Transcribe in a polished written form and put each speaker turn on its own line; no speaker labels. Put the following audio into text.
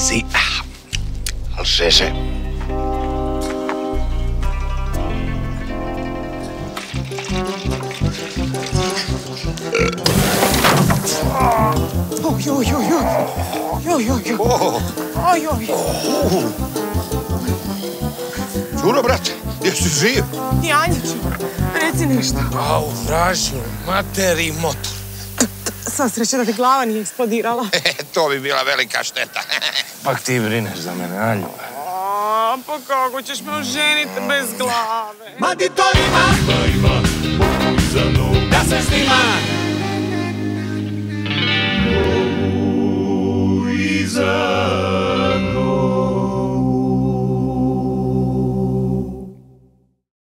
easy. Al žeže. Čuro, brate, jesi živ?
Janjiću, reci nešto.
Au, vražju, materi motor.
Sva sreća da ti glava nije eksplodirala.
To bi bila velika šteta.
Pak ti brineš za mene, Alju.
Pa kako ćeš me oženiti bez glave?
Ma di to ima pouzanu da se snima. Iza